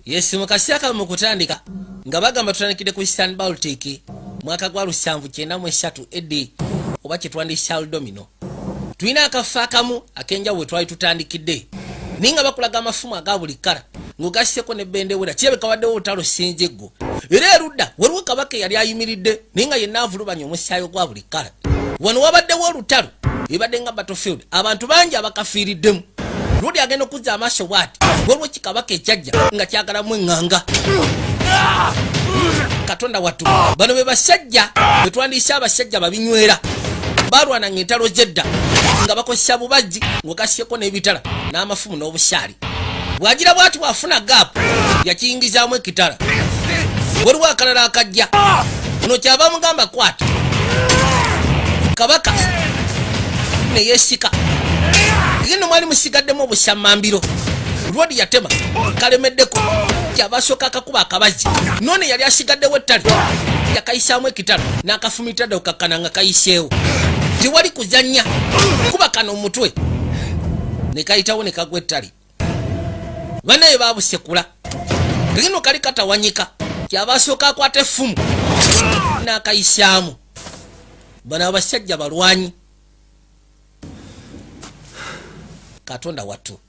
Yes mukasaka mukutandika nga bagamba tutandikide ku Eastern Baltic mwaka gwa 1993 edi oba kitwandisha domino tuina akafakamu akenja we twali tutandikide ninga bakulaga amafumu agabuli kala ngogaseko ne bende wera kibe kawadde utalo sinjego era erudda weruka kabake yali ayimiridde ninga yenavulubanya omusaayo gwa buli kala wano wabadde wolutalo ibadde nga battlefield abantu bangi abakafiiriddemu rudi agenda okuza amasho bwati weruwa kikabake ejjajja nga kyagala mu enganga Katonda watu bano be basajja betwandisha abasajja babinywera balwana ng'entalo zedda nga bakozesa bubazzi ngogasyeko n'ebitala n'amafumu n'obusaali bwagira bwati bwafuna gaapu yakiyingizaamu ekitala waliwo akalala akajja ono kyava mugamba kwati kabaka neyeesika gino mwali musigaddemu obusamambiro lwodi yatema kalemeddeko kyabasooka akakuba akabazi none yali asigaddewo ettale yakayisaamu ekitala n'akafumitadde okakkana nga kayiseewo tiwali kuzannya kuba kano omutwe ne kayitawo ne kagwa ettale banaye babusekula lino kali katawanyika kyabasooka akwata effumu n'akayisaamu bano abasajja balwanyi Katonda watu